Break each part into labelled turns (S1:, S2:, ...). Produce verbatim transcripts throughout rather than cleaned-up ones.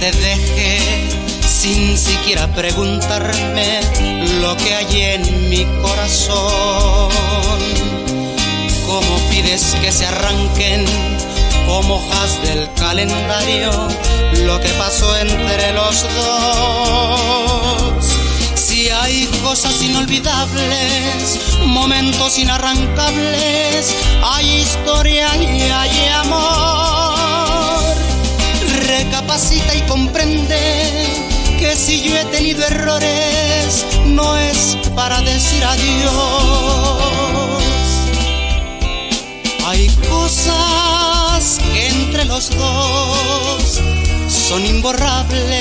S1: te deje sin siquiera preguntarme lo que hay en mi corazón. ¿Cómo pides que se arranquen como hojas del calendario lo que pasó entre los dos? Si hay cosas inolvidables, momentos inarrancables, hay historia y hay amor. Recapacita y comprende que si yo he tenido errores, no es para decir adiós. Hay cosas que entre los dos son imborrables.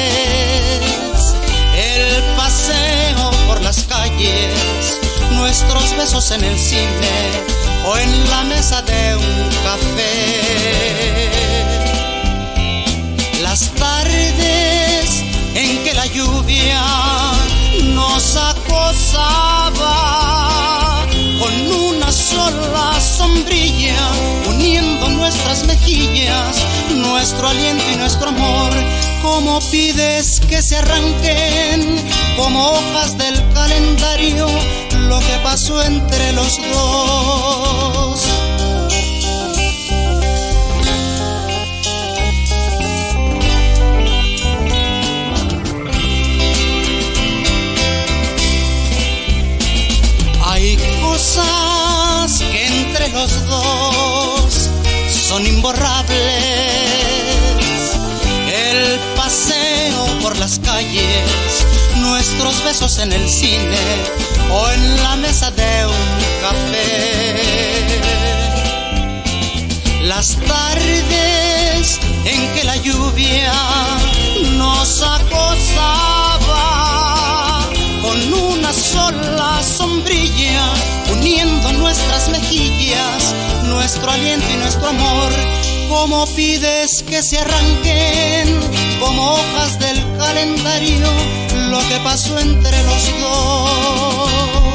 S1: El paseo por las calles, nuestros besos en el cine o en la mesa de un café. Las tardes en que la lluvia nos acosaba con una sola sombrilla, uniendo nuestras mejillas, nuestro aliento y nuestro amor. ¿Cómo pides que se arranquen como hojas del calendario lo que pasó entre los dos? Hay cosas que entre los dos son imborrables. El paseo por las calles, nuestros besos en el cine o en la mesa de un café. Las tardes en que la lluvia nos acosaba con una sola sombrilla, uniendo nuestras mejillas, nuestro aliento y nuestro amor. ¿Cómo pides que se arranquen como hojas del calendario lo que pasó entre los dos?